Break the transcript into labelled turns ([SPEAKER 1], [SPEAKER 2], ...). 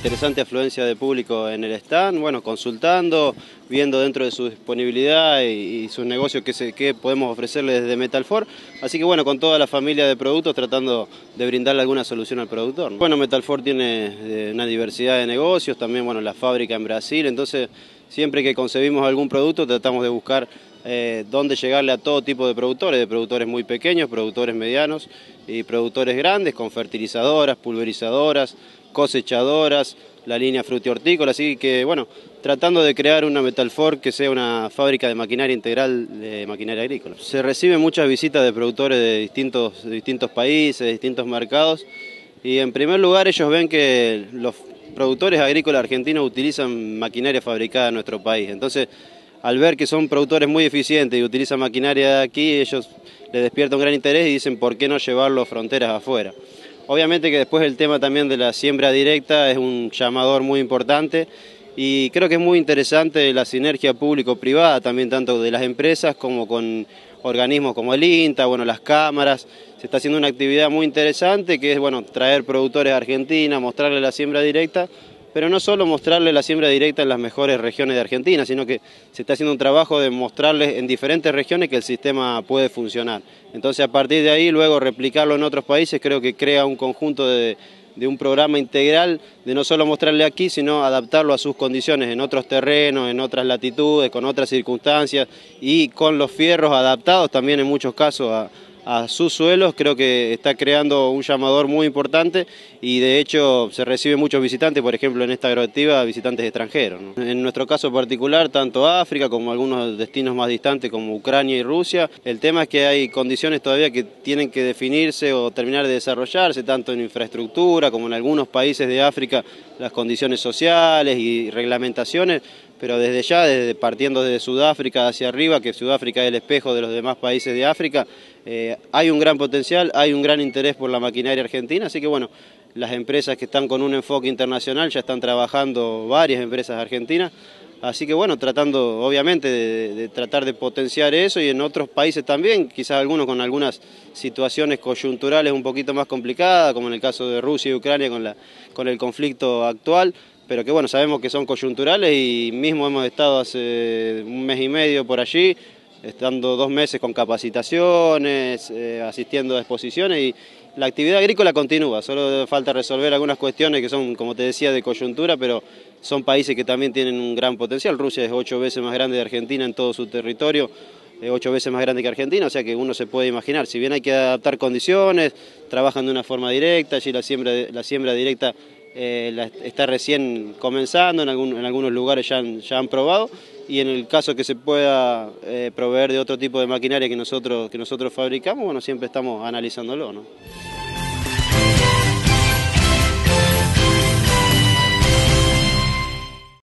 [SPEAKER 1] interesante afluencia de público en el stand, bueno, consultando, viendo dentro de su disponibilidad y sus negocios qué podemos ofrecerle desde Metalfor. Así que bueno, con toda la familia de productos tratando de brindarle alguna solución al productor. Bueno, Metalfor tiene una diversidad de negocios, también bueno, la fábrica en Brasil, entonces siempre que concebimos algún producto tratamos de buscar dónde llegarle a todo tipo de productores muy pequeños, productores medianos y productores grandes, con fertilizadoras, pulverizadoras, cosechadoras, la línea frutihortícola, así que bueno, tratando de crear una Metalfor que sea una fábrica de maquinaria integral de maquinaria agrícola. Se reciben muchas visitas de productores de distintos países, de distintos mercados, y en primer lugar ellos ven que los productores agrícolas argentinos utilizan maquinaria fabricada en nuestro país, entonces al ver que son productores muy eficientes y utilizan maquinaria de aquí, ellos les despierta un gran interés y dicen por qué no llevarlo fronteras afuera. Obviamente que después el tema también de la siembra directa es un llamador muy importante y creo que es muy interesante la sinergia público-privada también tanto de las empresas como con organismos como el INTA, bueno, las cámaras. Se está haciendo una actividad muy interesante que es bueno, traer productores a Argentina, mostrarles la siembra directa, pero no solo mostrarles la siembra directa en las mejores regiones de Argentina, sino que se está haciendo un trabajo de mostrarles en diferentes regiones que el sistema puede funcionar. Entonces a partir de ahí luego replicarlo en otros países creo que crea un conjunto de un programa integral de no solo mostrarle aquí, sino adaptarlo a sus condiciones en otros terrenos, en otras latitudes, con otras circunstancias y con los fierros adaptados también en muchos casos a sus suelos. Creo que está creando un llamador muy importante y de hecho se reciben muchos visitantes, por ejemplo en esta agroactiva, visitantes extranjeros, ¿no? En nuestro caso particular, tanto África como algunos destinos más distantes como Ucrania y Rusia, el tema es que hay condiciones todavía que tienen que definirse o terminar de desarrollarse, tanto en infraestructura como en algunos países de África, las condiciones sociales y reglamentaciones, pero desde ya, partiendo desde Sudáfrica hacia arriba, que Sudáfrica es el espejo de los demás países de África, hay un gran potencial, hay un gran interés por la maquinaria argentina, así que bueno, las empresas que están con un enfoque internacional ya están trabajando varias empresas argentinas, así que bueno, tratando obviamente de tratar de potenciar eso y en otros países también, quizás algunos con algunas situaciones coyunturales un poquito más complicadas, como en el caso de Rusia y Ucrania con el conflicto actual, pero que bueno, sabemos que son coyunturales y mismo hemos estado hace un mes y medio por allí, estando 2 meses con capacitaciones, asistiendo a exposiciones y la actividad agrícola continúa, solo falta resolver algunas cuestiones que son, como te decía, de coyuntura, pero son países que también tienen un gran potencial. Rusia es 8 veces más grande de Argentina en todo su territorio, 8 veces más grande que Argentina, o sea que uno se puede imaginar, si bien hay que adaptar condiciones, trabajan de una forma directa, allí la siembra directa está recién comenzando, en algunos lugares ya han probado y en el caso que se pueda proveer de otro tipo de maquinaria que nosotros fabricamos, bueno, siempre estamos analizándolo, ¿no?